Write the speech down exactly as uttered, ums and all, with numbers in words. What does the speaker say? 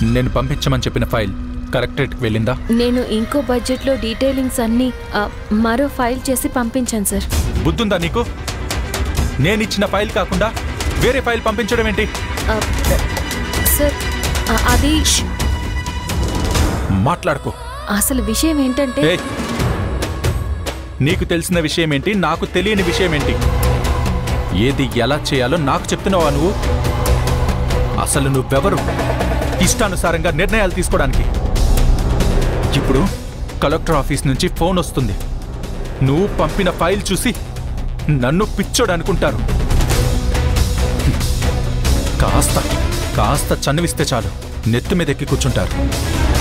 నేను పంపించమని చెప్పిన ఫైల్ కలెక్టరేట్కి వెళ్ళిందా? నేను ఇంకో బడ్జెట్లో డీటెయిలింగ్స్ అన్నీ మరో ఫైల్ చేసి పంపించాను సార్. బుద్ధుందా నీకు? నేనిచ్చిన ఫైల్ కాకుండా వేరే ఫైల్ పంపించడం ఏంటి? సార్ అది మాట్లాడుకో. అసలు విషయం ఏంటంటే, నీకు తెలిసిన విషయం ఏంటి, నాకు తెలియని విషయం ఏంటి? ఏది ఎలా చేయాలో నాకు చెప్తున్నావా నువ్వు? అసలు నువ్వెవరు ఇష్టానుసారంగా నిర్ణయాలు తీసుకోవడానికి? ఇప్పుడు కలెక్టర్ ఆఫీస్ నుంచి ఫోన్ వస్తుంది. నువ్వు పంపిన ఫైల్ చూసి నన్ను పిచ్చోడు అనుకుంటారు. కాస్త కాస్త చన్నువిస్తే చాలు నెత్తి మీద ఎక్కి కూర్చుంటారు.